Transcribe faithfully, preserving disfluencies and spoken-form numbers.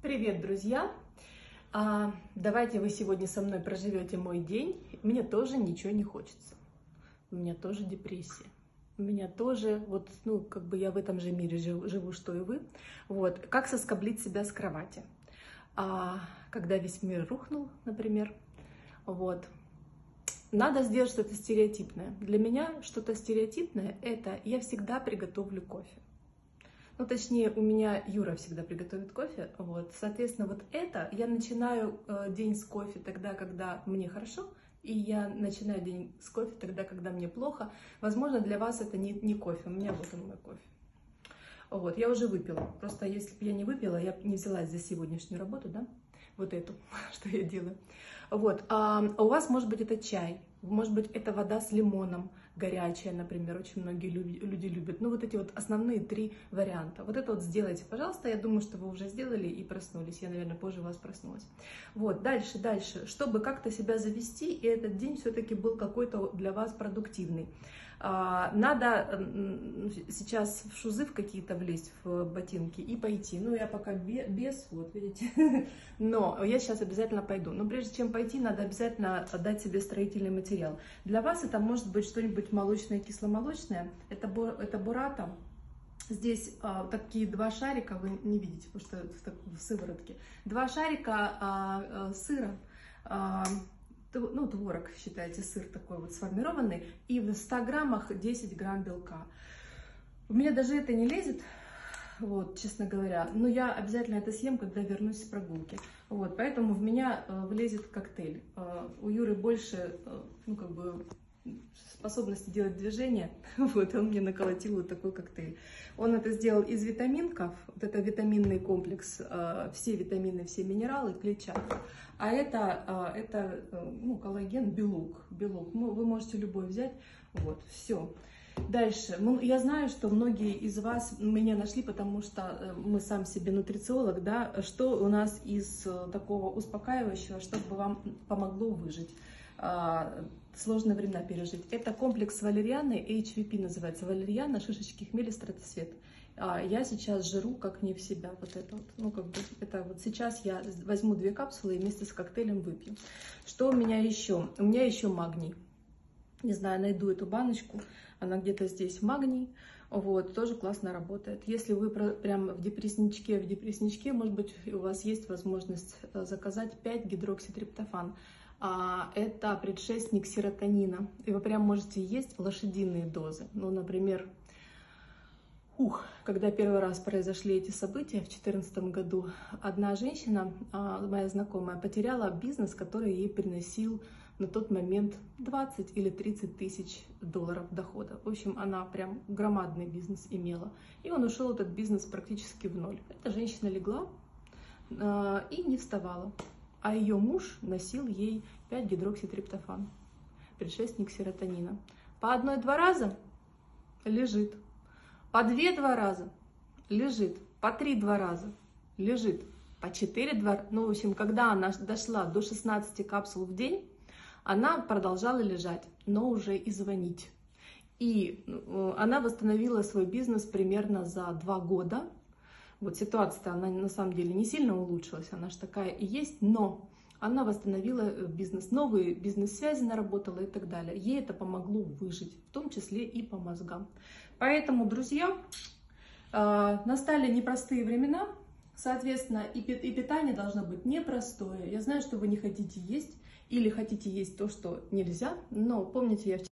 Привет, друзья! А, давайте вы сегодня со мной проживете мой день. Мне тоже ничего не хочется. У меня тоже депрессия. У меня тоже, вот, ну, как бы я в этом же мире живу, живу, что и вы. Вот, как соскоблить себя с кровати. А, когда весь мир рухнул, например, вот. Надо сделать что-то стереотипное. Для меня что-то стереотипное — это я всегда приготовлю кофе. Ну, точнее, у меня Юра всегда приготовит кофе, вот, соответственно, вот это я начинаю э, день с кофе тогда, когда мне хорошо, и я начинаю день с кофе тогда, когда мне плохо. Возможно, для вас это не, не кофе, у меня вот он мой кофе. Вот, я уже выпила, просто если бы я не выпила, я бы не взялась за сегодняшнюю работу, да, вот эту, что я делаю. Вот, а у вас, может быть, это чай, может быть, это вода с лимоном, горячая, например, очень многие люди, люди любят. Ну, вот эти вот основные три варианта. Вот это вот сделайте, пожалуйста. Я думаю, что вы уже сделали и проснулись. Я, наверное, позже вас проснулась. Вот, дальше, дальше. Чтобы как-то себя завести, и этот день все-таки был какой-то для вас продуктивный. Надо сейчас в шузы в какие-то влезть, в ботинки и пойти. Ну, я пока без, вот видите, но я сейчас обязательно пойду. Но прежде чем пойти, надо обязательно отдать себе строительный материал. Для вас это может быть что-нибудь молочное, кисломолочное. Это, это буррата. Здесь а, такие два шарика, вы не видите, потому что в, в сыворотке. Два шарика а, а, сыра. А, ну, творог, считайте, сыр такой вот сформированный, и в ста граммах десять грамм белка. У меня даже это не лезет, вот, честно говоря, но я обязательно это съем, когда вернусь с прогулки. Вот, поэтому в меня э, влезет коктейль. Э, у Юры больше, э, ну, как бы, способности делать движения, вот, он мне наколотил вот такой коктейль. Он это сделал из витаминков, вот это витаминный комплекс, э, все витамины, все минералы, клетчатка. А это, э, это э, ну, коллаген, белок, белок, ну, вы можете любой взять, вот, все. Дальше, я знаю, что многие из вас меня нашли, потому что мы сам себе нутрициолог, да, что у нас из такого успокаивающего, чтобы вам помогло выжить, сложные времена пережить. Это комплекс валерианы, эйч ви пи называется, валерьяна, шишечки хмеля, стратосвет. Я сейчас жру как не в себя, вот это вот, ну как бы, это вот сейчас я возьму две капсулы и вместе с коктейлем выпью. Что у меня еще? У меня еще магний. Не знаю, найду эту баночку, она где-то здесь, магний, вот, тоже классно работает. Если вы прям в депрессничке, в депрессничке, может быть, у вас есть возможность заказать пять гидрокситриптофан. А, это предшественник серотонина, и вы прям можете есть лошадиные дозы. Ну, например, ух, когда первый раз произошли эти события в две тысячи четырнадцатом году, одна женщина, моя знакомая, потеряла бизнес, который ей приносил на тот момент двадцать или тридцать тысяч долларов дохода. В общем, она прям громадный бизнес имела. И он ушел, этот бизнес, практически в ноль. Эта женщина легла э, и не вставала. А ее муж носил ей пять гидрокситриптофан, предшественник серотонина. По одной-два раза лежит. По две-два раза лежит. По три-два раза лежит. По четыре-два. Ну, в общем, когда она дошла до шестнадцати капсул в день, она продолжала лежать, но уже и звонить. И она восстановила свой бизнес примерно за два года. Вот ситуация-то, она на самом деле не сильно улучшилась, она же такая и есть, но она восстановила бизнес, новые бизнес-связи наработала и так далее. Ей это помогло выжить, в том числе и по мозгам. Поэтому, друзья, настали непростые времена, соответственно, и питание должно быть непростое. Я знаю, что вы не хотите есть или хотите есть то, что нельзя, но помните, я вчера